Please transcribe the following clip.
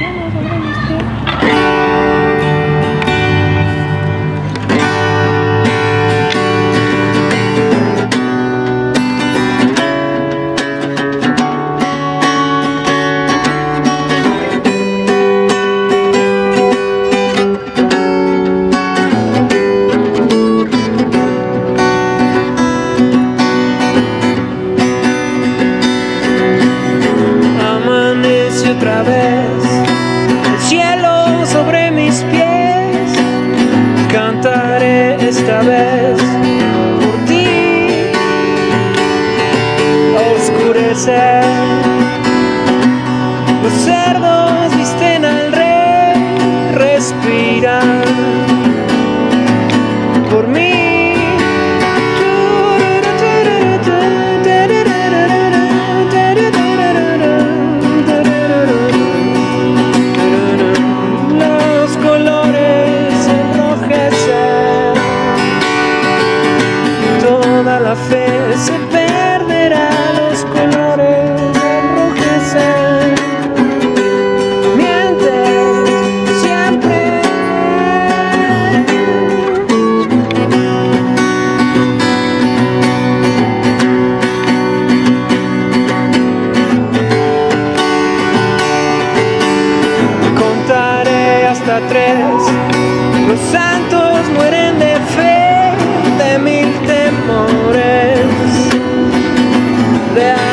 cielo sobre mis pies. Otra vez el cielo sobre mis pies, cantaré esta vez por ti. Oscurece, los cerdos visten al rey, respiran por mí. La fe se perderá, los colores enrojecen. Mientes siempre. Contaré hasta 3. Los santos mueren de fe, de mil temores, de